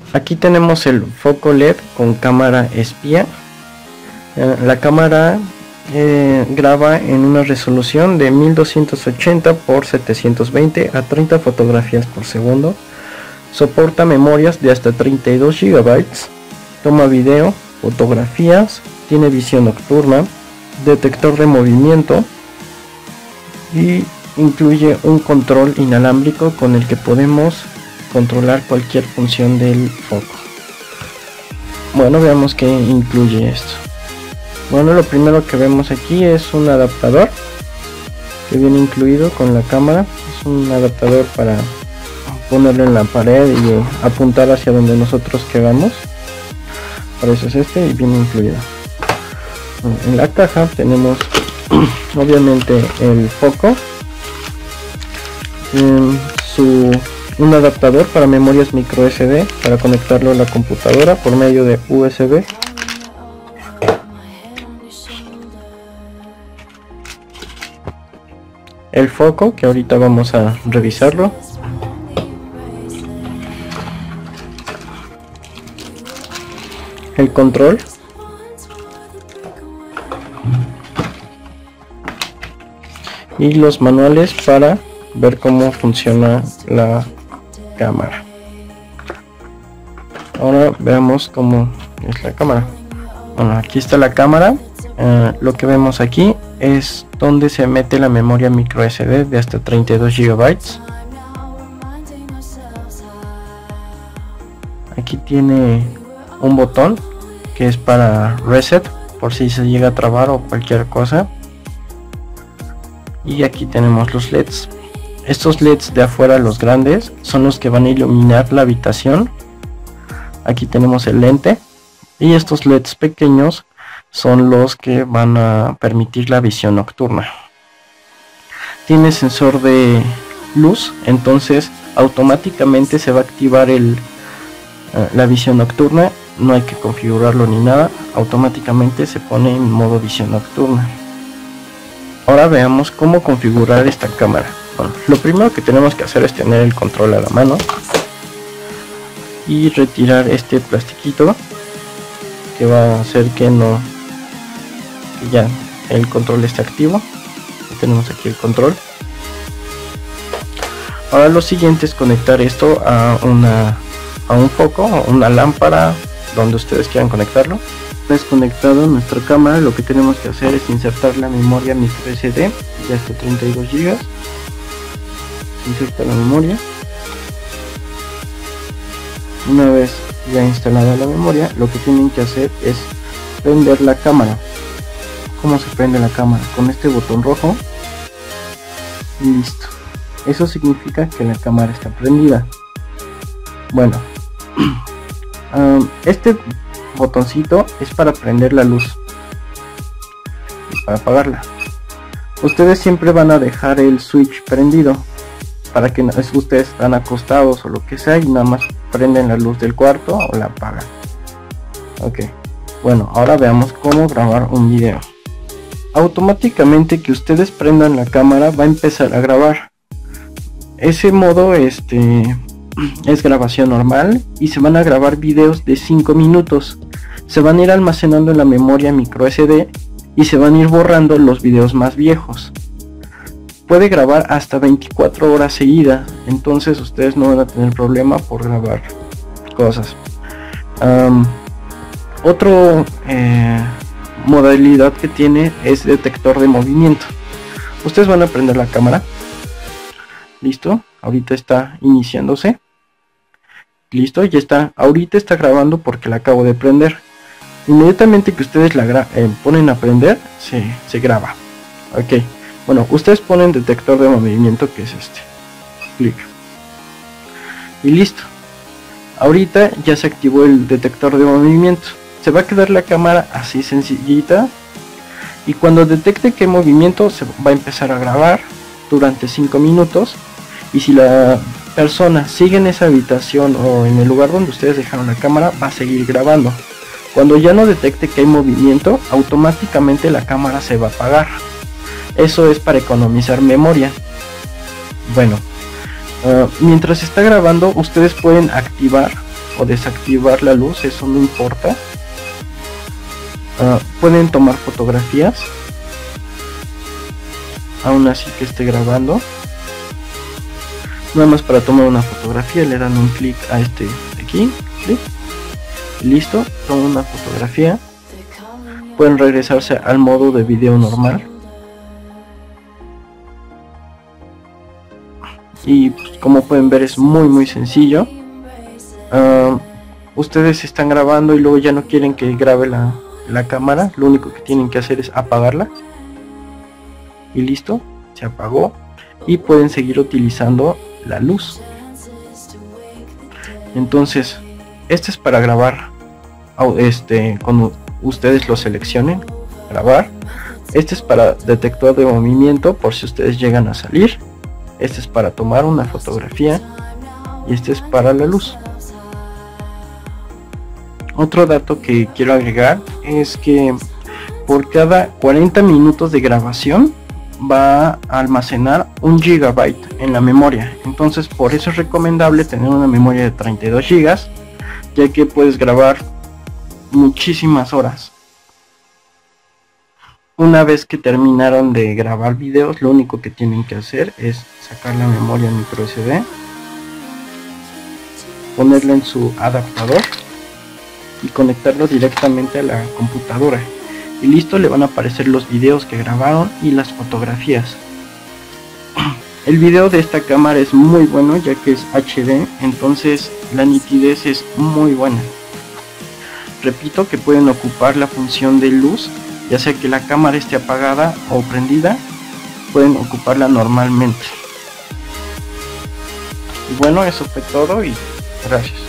Aquí tenemos el foco LED con cámara espía. La cámara graba en una resolución de 1280 x 720 a 30 fotografías por segundo. Soporta memorias de hasta 32 GB. Toma video, fotografías, tiene visión nocturna, detector de movimiento y incluye un control inalámbrico con el que podemos controlar cualquier función del foco. Bueno, veamos qué incluye esto. Bueno, lo primero que vemos aquí es un adaptador que viene incluido con la cámara. Es un adaptador para ponerlo en la pared y apuntar hacia donde nosotros queramos. Para eso es este y viene incluido. En la caja tenemos obviamente el foco, un adaptador para memorias micro SD para conectarlo a la computadora por medio de USB. El foco, que ahorita vamos a revisarlo. El control. Y los manuales para ver cómo funciona la cámara. Ahora veamos cómo es la cámara. Bueno, aquí está la cámara. Lo que vemos aquí es donde se mete la memoria micro SD de hasta 32 GB. Aquí tiene un botón que es para reset por si se llega a trabar o cualquier cosa. Y aquí tenemos los LEDs. Estos LEDs de afuera, los grandes, son los que van a iluminar la habitación. Aquí tenemos el lente. Y estos LEDs pequeños son los que van a permitir la visión nocturna. Tiene sensor de luz, entonces automáticamente se va a activar la visión nocturna. No hay que configurarlo ni nada, automáticamente se pone en modo visión nocturna. Ahora veamos cómo configurar esta cámara. Bueno, lo primero que tenemos que hacer es tener el control a la mano y retirar este plastiquito que va a hacer que ya el control esté activo. Tenemos aquí el control. Ahora lo siguiente es conectar esto a un foco o una lámpara, donde ustedes quieran conectarlo. Una vez conectado nuestra cámara, lo que tenemos que hacer es insertar la memoria micro SD de hasta 32 GB. Inserta la memoria. Una vez ya instalada la memoria, lo que tienen que hacer es prender la cámara. ¿Cómo se prende la cámara? Con este botón rojo. Y listo. Eso significa que la cámara está prendida. Bueno, este botoncito es para prender la luz y para apagarla. Ustedes siempre van a dejar el switch prendido para que ustedes están acostados o lo que sea y nada más prenden la luz del cuarto o la apagan. Ok, bueno, ahora veamos cómo grabar un video. Automáticamente que ustedes prendan la cámara va a empezar a grabar. Ese modo es grabación normal y se van a grabar videos de 5 minutos. Se van a ir almacenando en la memoria micro SD y se van a ir borrando los videos más viejos. Puede grabar hasta 24 horas seguidas, entonces ustedes no van a tener problema por grabar cosas. Otro modalidad que tiene es detector de movimiento. Ustedes van a prender la cámara. Listo, ahorita está iniciándose. Listo, ya está, ahorita está grabando porque la acabo de prender. Inmediatamente que ustedes la ponen a prender, se graba. Ok, bueno, ustedes ponen detector de movimiento, que es este. Clic. Y listo. Ahorita ya se activó el detector de movimiento. Se va a quedar la cámara así sencillita. Y cuando detecte que hay movimiento, se va a empezar a grabar durante 5 minutos. Y si la persona sigue en esa habitación o en el lugar donde ustedes dejaron la cámara, va a seguir grabando. Cuando ya no detecte que hay movimiento, automáticamente la cámara se va a apagar. Eso es para economizar memoria. Bueno, mientras está grabando, ustedes pueden activar o desactivar la luz, eso no importa. Pueden tomar fotografías aún así que esté grabando. Nada más para tomar una fotografía le dan un clic a este de aquí, clic, y listo, toman una fotografía. Pueden regresarse al modo de video normal y pues, como pueden ver es muy sencillo. Ustedes están grabando y luego ya no quieren que grabe la cámara, lo único que tienen que hacer es apagarla y listo, se apagó y pueden seguir utilizando la luz. Entonces este es para grabar cuando ustedes lo seleccionen, grabar. Este es para detector de movimiento por si ustedes llegan a salir. Este es para tomar una fotografía y este es para la luz. Otro dato que quiero agregar es que por cada 40 minutos de grabación va a almacenar 1 GB en la memoria. Entonces por eso es recomendable tener una memoria de 32 GB, ya que puedes grabar muchísimas horas. Una vez que terminaron de grabar videos, lo único que tienen que hacer es sacar la memoria micro SD, ponerla en su adaptador y conectarlo directamente a la computadora y listo, le van a aparecer los videos que grabaron y las fotografías. El video de esta cámara es muy bueno ya que es HD, entonces la nitidez es muy buena. Repito que pueden ocupar la función de luz, ya sea que la cámara esté apagada o prendida, pueden ocuparla normalmente. Y bueno, eso fue todo y gracias.